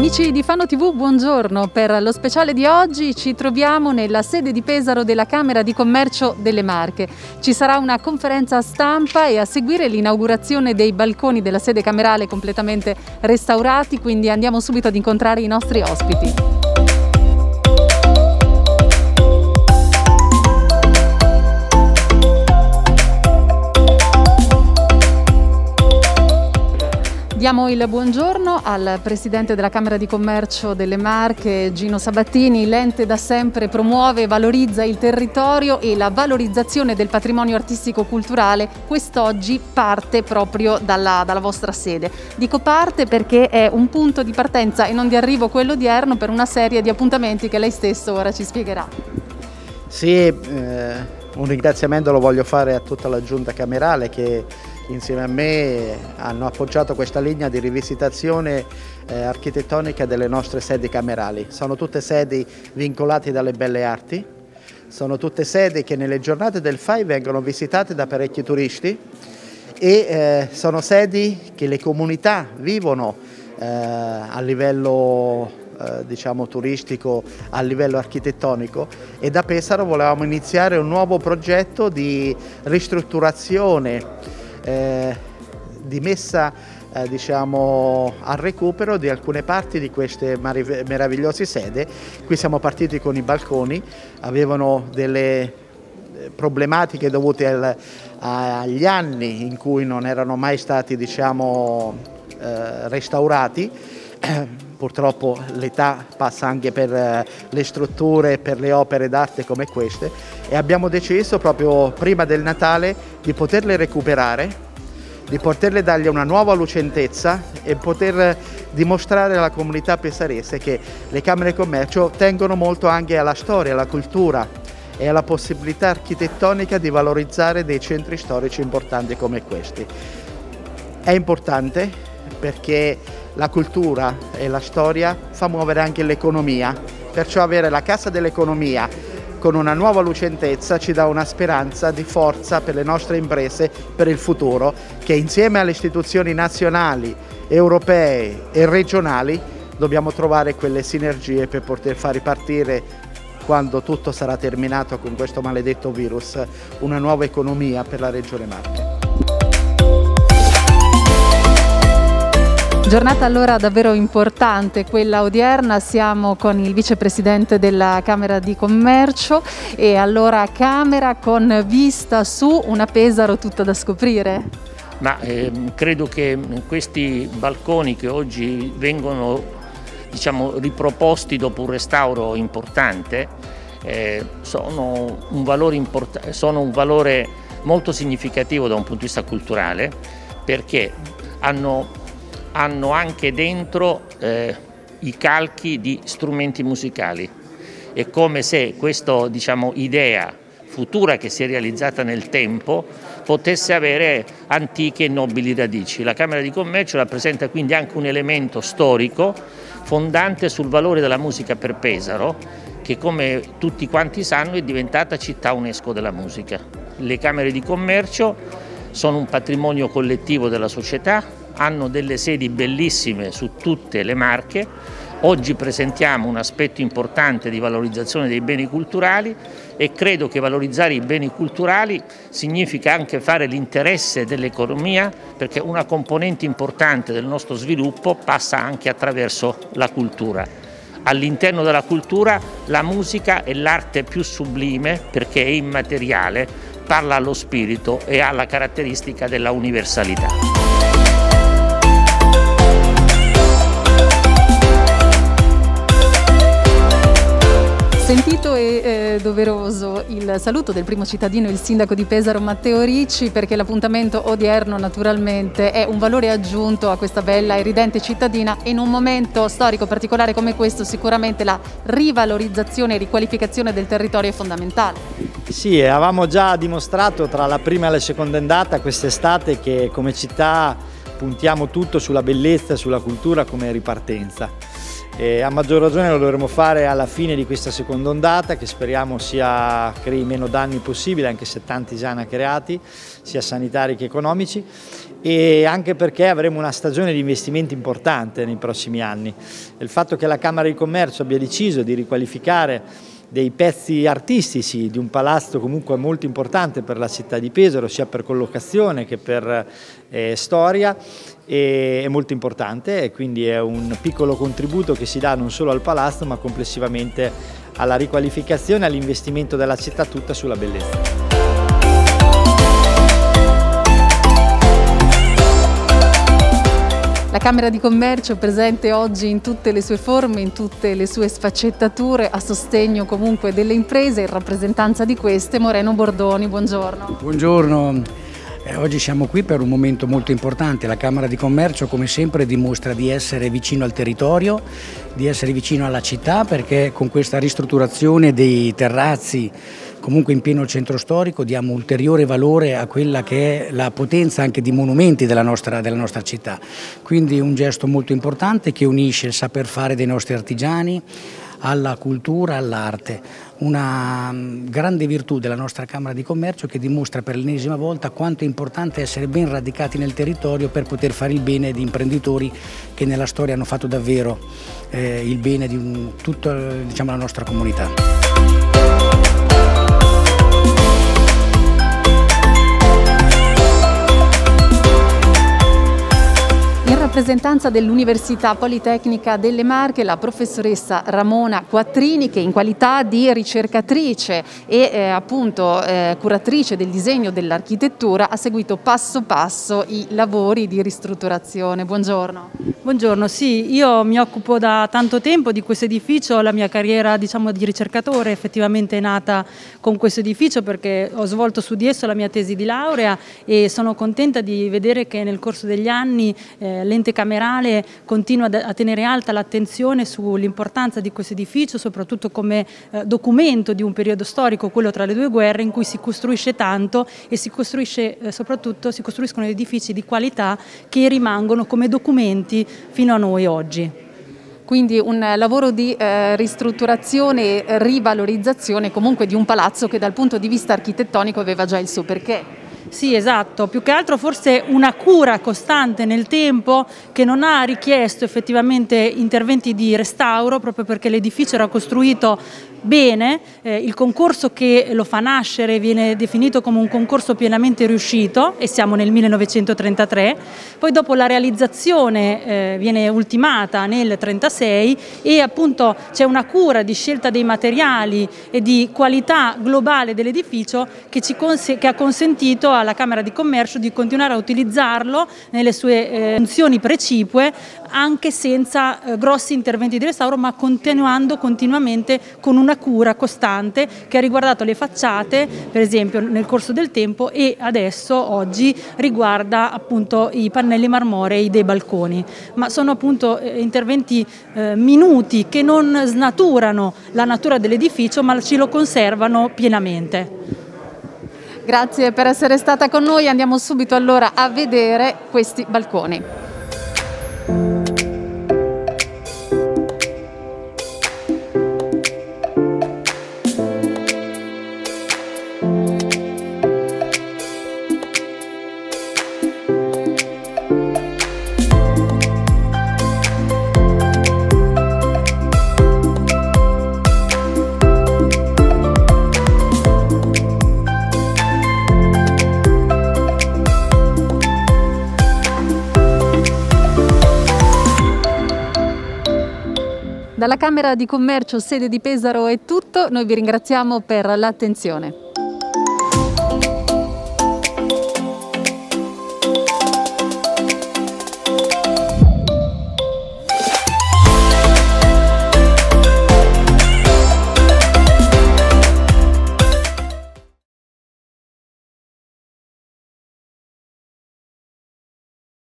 Amici di Fano TV, buongiorno. Per lo speciale di oggi ci troviamo nella sede di Pesaro della Camera di Commercio delle Marche. Ci sarà una conferenza stampa e a seguire l'inaugurazione dei balconi della sede camerale completamente restaurati, quindi andiamo subito ad incontrare i nostri ospiti. Diamo il buongiorno al Presidente della Camera di Commercio delle Marche, Gino Sabattini. L'ente da sempre promuove e valorizza il territorio e la valorizzazione del patrimonio artistico-culturale. Quest'oggi parte proprio dalla vostra sede. Dico parte perché è un punto di partenza e non di arrivo quello odierno per una serie di appuntamenti che lei stesso ora ci spiegherà. Sì, un ringraziamento lo voglio fare a tutta la Giunta Camerale che insieme a me hanno appoggiato questa linea di rivisitazione architettonica delle nostre sedi camerali. Sono tutte sedi vincolate dalle belle arti, sono tutte sedi che nelle giornate del FAI vengono visitate da parecchi turisti e sono sedi che le comunità vivono a livello diciamo turistico, a livello architettonico, e da Pesaro volevamo iniziare un nuovo progetto di ristrutturazione, di messa diciamo al recupero di alcune parti di queste meravigliose sedi. Qui siamo partiti con i balconi, avevano delle problematiche dovute agli anni in cui non erano mai stati diciamo restaurati. Purtroppo l'età passa anche per le strutture e per le opere d'arte come queste, e abbiamo deciso proprio prima del Natale di poterle recuperare, di poterle dargli una nuova lucentezza e poter dimostrare alla comunità pesarese che le Camere di Commercio tengono molto anche alla storia, alla cultura e alla possibilità architettonica di valorizzare dei centri storici importanti come questi. È importante perché la cultura e la storia fa muovere anche l'economia, perciò avere la Casa dell'Economia con una nuova lucentezza ci dà una speranza di forza per le nostre imprese per il futuro, che insieme alle istituzioni nazionali, europee e regionali dobbiamo trovare quelle sinergie per poter far ripartire, quando tutto sarà terminato con questo maledetto virus, una nuova economia per la Regione Marche. Giornata allora davvero importante quella odierna. Siamo con il vicepresidente della Camera di Commercio e allora Camera con vista su una Pesaro tutta da scoprire. Ma credo che questi balconi che oggi vengono diciamo riproposti dopo un restauro importante sono un valore molto significativo da un punto di vista culturale, perché hanno anche dentro i calchi di strumenti musicali. È come se questa diciamo, idea futura che si è realizzata nel tempo potesse avere antiche e nobili radici. La Camera di Commercio rappresenta quindi anche un elemento storico fondante sul valore della musica per Pesaro, che come tutti quanti sanno è diventata città UNESCO della musica. Le Camere di Commercio sono un patrimonio collettivo della società, hanno delle sedi bellissime su tutte le Marche. Oggi presentiamo un aspetto importante di valorizzazione dei beni culturali e credo che valorizzare i beni culturali significa anche fare l'interesse dell'economia, perché una componente importante del nostro sviluppo passa anche attraverso la cultura. All'interno della cultura la musica è l'arte più sublime perché è immateriale, parla allo spirito e ha la caratteristica della universalità. Sentito e doveroso il saluto del primo cittadino, il sindaco di Pesaro Matteo Ricci, perché l'appuntamento odierno naturalmente è un valore aggiunto a questa bella e ridente cittadina, e in un momento storico particolare come questo sicuramente la rivalorizzazione e riqualificazione del territorio è fondamentale. Sì, avevamo già dimostrato tra la prima e la seconda ondata quest'estate che come città puntiamo tutto sulla bellezza e sulla cultura come ripartenza. A maggior ragione lo dovremo fare alla fine di questa seconda ondata, che speriamo crei meno danni possibili, anche se tanti già ne ha creati, sia sanitari che economici, e anche perché avremo una stagione di investimenti importante nei prossimi anni. Il fatto che la Camera di Commercio abbia deciso di riqualificare dei pezzi artistici di un palazzo comunque molto importante per la città di Pesaro, sia per collocazione che per storia, è molto importante, e quindi è un piccolo contributo che si dà non solo al palazzo ma complessivamente alla riqualificazione e all'investimento della città tutta sulla bellezza. La Camera di Commercio è presente oggi in tutte le sue forme, in tutte le sue sfaccettature, a sostegno comunque delle imprese, in rappresentanza di queste. Moreno Bordoni, buongiorno. Buongiorno. Oggi siamo qui per un momento molto importante. La Camera di Commercio, come sempre, dimostra di essere vicino al territorio, di essere vicino alla città, perché con questa ristrutturazione dei terrazzi comunque in pieno centro storico diamo ulteriore valore a quella che è la potenza anche di monumenti della nostra città. Quindi un gesto molto importante che unisce il saper fare dei nostri artigiani alla cultura, all'arte, una grande virtù della nostra Camera di Commercio, che dimostra per l'ennesima volta quanto è importante essere ben radicati nel territorio per poter fare il bene di imprenditori che nella storia hanno fatto davvero il bene di tutta, diciamo, la nostra comunità. In rappresentanza dell'Università Politecnica delle Marche, la professoressa Ramona Quattrini, che in qualità di ricercatrice e appunto curatrice del disegno dell'architettura ha seguito passo passo i lavori di ristrutturazione. Buongiorno. Buongiorno, sì, io mi occupo da tanto tempo di questo edificio, la mia carriera, diciamo, di ricercatore effettivamente è nata con questo edificio, perché ho svolto su di esso la mia tesi di laurea, e sono contenta di vedere che nel corso degli anni l'ente camerale continua a tenere alta l'attenzione sull'importanza di questo edificio, soprattutto come documento di un periodo storico, quello tra le due guerre, in cui si costruisce tanto e si costruiscono edifici di qualità che rimangono come documenti fino a noi oggi. Quindi un lavoro di ristrutturazione e rivalorizzazione comunque di un palazzo che dal punto di vista architettonico aveva già il suo perché. Sì, esatto, più che altro forse una cura costante nel tempo che non ha richiesto effettivamente interventi di restauro, proprio perché l'edificio era costruito bene. Il concorso che lo fa nascere viene definito come un concorso pienamente riuscito, e siamo nel 1933, poi dopo la realizzazione viene ultimata nel 1936, e appunto c'è una cura di scelta dei materiali e di qualità globale dell'edificio che ha consentito alla Camera di Commercio di continuare a utilizzarlo nelle sue funzioni precipue, anche senza grossi interventi di restauro, ma continuando continuamente con una cura costante che ha riguardato le facciate, per esempio, nel corso del tempo, e adesso oggi riguarda appunto i pannelli marmorei dei balconi. Ma sono appunto interventi minuti che non snaturano la natura dell'edificio, ma ce lo conservano pienamente. Grazie per essere stata con noi. Andiamo subito allora a vedere questi balconi. Dalla Camera di Commercio sede di Pesaro è tutto, noi vi ringraziamo per l'attenzione.